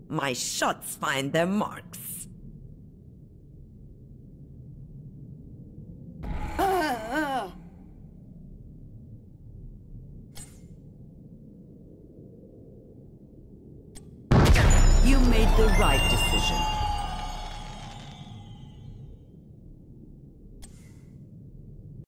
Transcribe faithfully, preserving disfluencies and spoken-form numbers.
My shots find their marks. You made the right decision.